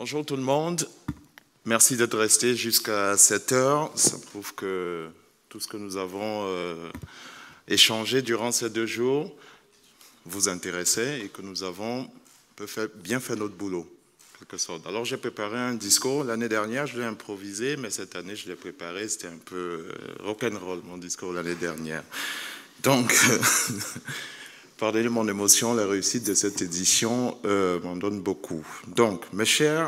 Bonjour tout le monde, merci d'être resté jusqu'à 7 heures. Ça prouve que tout ce que nous avons échangé durant ces 2 jours vous intéressait et que nous avons bien fait notre boulot, en quelque sorte. Alors j'ai préparé un discours, l'année dernière je l'ai improvisé, mais cette année je l'ai préparé, c'était un peu rock'n'roll mon discours l'année dernière. Donc, pardonnez mon émotion, la réussite de cette édition m'en donne beaucoup. Donc, mes chers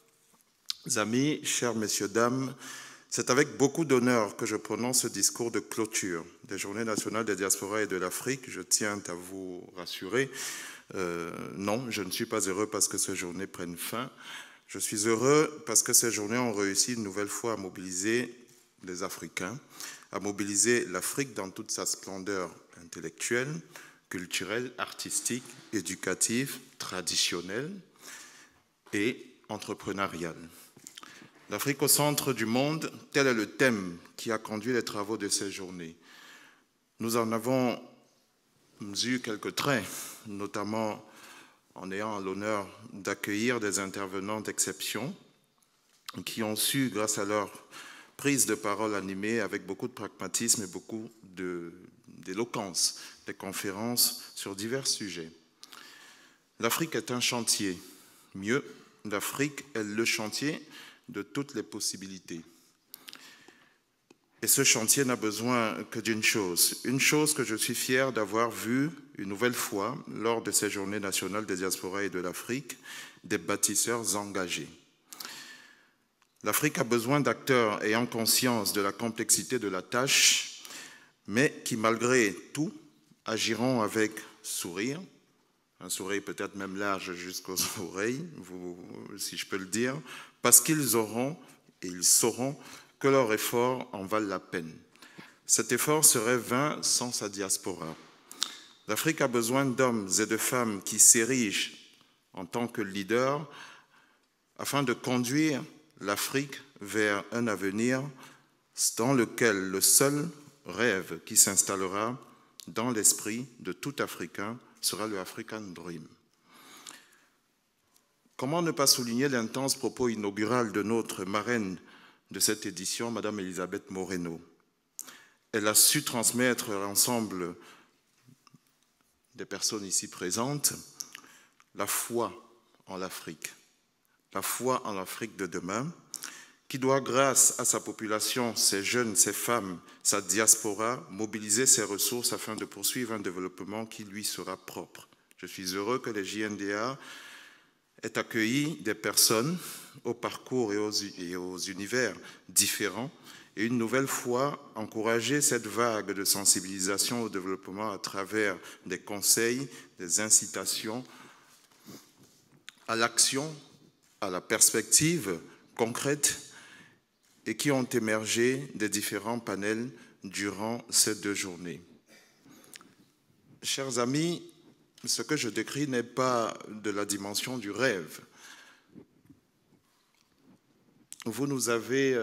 amis, chers messieurs, dames, c'est avec beaucoup d'honneur que je prononce ce discours de clôture des Journées nationales des diasporas et de l'Afrique. Je tiens à vous rassurer, non, je ne suis pas heureux parce que ces journées prennent fin. Je suis heureux parce que ces journées ont réussi une nouvelle fois à mobiliser les Africains, à mobiliser l'Afrique dans toute sa splendeur intellectuelle, culturelle, artistique, éducative, traditionnelle et entrepreneuriale. L'Afrique au centre du monde, tel est le thème qui a conduit les travaux de ces journées. Nous en avons eu quelques traits, notamment en ayant l'honneur d'accueillir des intervenants d'exception qui ont su, grâce à leur prise de parole animée avec beaucoup de pragmatisme et beaucoup d'éloquence, des conférences sur divers sujets. L'Afrique est un chantier. Mieux, l'Afrique est le chantier de toutes les possibilités. Et ce chantier n'a besoin que d'une chose. Une chose que je suis fier d'avoir vue une nouvelle fois lors de ces Journées nationales des diasporas et de l'Afrique, des bâtisseurs engagés. L'Afrique a besoin d'acteurs ayant conscience de la complexité de la tâche, mais qui, malgré tout, agiront avec sourire, un sourire peut-être même large jusqu'aux oreilles, si je peux le dire, parce qu'ils auront et ils sauront que leur effort en valent la peine. Cet effort serait vain sans sa diaspora. L'Afrique a besoin d'hommes et de femmes qui s'érigent en tant que leaders afin de conduire l'Afrique vers un avenir dans lequel le seul rêve qui s'installera dans l'esprit de tout Africain sera le African Dream. Comment ne pas souligner l'intense propos inaugural de notre marraine de cette édition, Madame Elisabeth Moreno. Elle a su transmettre à l'ensemble des personnes ici présentes la foi en l'Afrique, la foi en l'Afrique de demain, qui doit, grâce à sa population, ses jeunes, ses femmes, sa diaspora, mobiliser ses ressources afin de poursuivre un développement qui lui sera propre. Je suis heureux que les JNDA aient accueilli des personnes au parcours et aux univers différents et une nouvelle fois encourager cette vague de sensibilisation au développement à travers des conseils, des incitations à l'action, à la perspective concrète et qui ont émergé des différents panels durant ces 2 journées. Chers amis, ce que je décris n'est pas de la dimension du rêve. Vous nous avez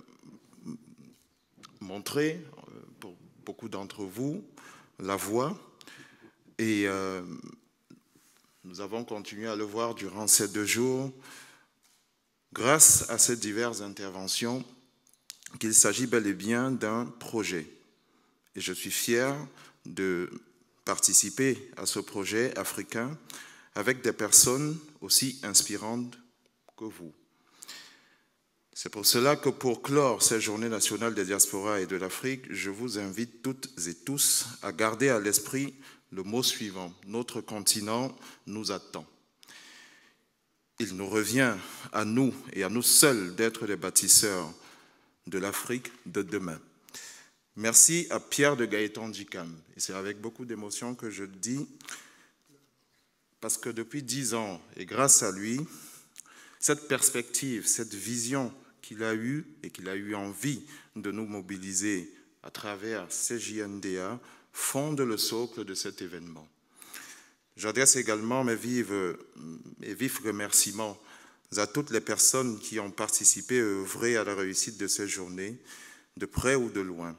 montré, pour beaucoup d'entre vous, la voie et nous avons continué à le voir durant ces 2 jours grâce à ces diverses interventions qu'il s'agit bel et bien d'un projet. Et je suis fier de participer à ce projet africain avec des personnes aussi inspirantes que vous. C'est pour cela que pour clore ces Journées nationales des diasporas et de l'Afrique, je vous invite toutes et tous à garder à l'esprit le mot suivant. Notre continent nous attend. Il nous revient à nous et à nous seuls d'être les bâtisseurs de l'Afrique de demain. Merci à Pierre de Gaëtan Djikam. Et c'est avec beaucoup d'émotion que je le dis, parce que depuis 10 ans, et grâce à lui, cette perspective, cette vision qu'il a eue et qu'il a eu envie de nous mobiliser à travers ces JNDA fonde le socle de cet événement. J'adresse également mes vifs remerciements à toutes les personnes qui ont participé et œuvré à la réussite de ces journées, de près ou de loin.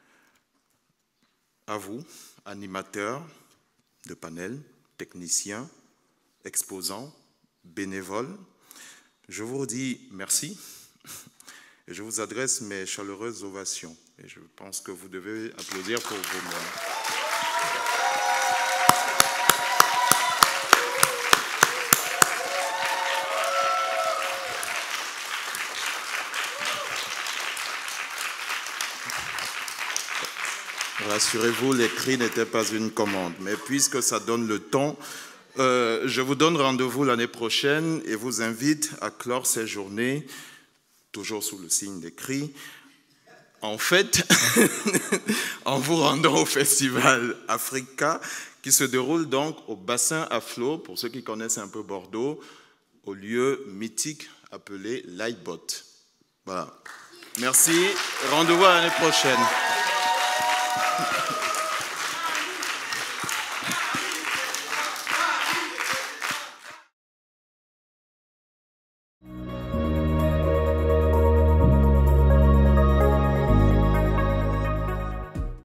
À vous, animateurs de panels, techniciens, exposants, bénévoles, Je vous dis merci et je vous adresse mes chaleureuses ovations. Et je pense que vous devez applaudir pour vous-même. Rassurez-vous, les cris n'étaient pas une commande. Mais puisque ça donne le ton, je vous donne rendez-vous l'année prochaine et vous invite à clore ces journées, toujours sous le signe des cris, en fait, en vous rendant au festival Africa, qui se déroule donc au bassin à flot, pour ceux qui connaissent un peu Bordeaux, au lieu mythique appelé Lightbot. Voilà. Merci. Rendez-vous à l'année prochaine.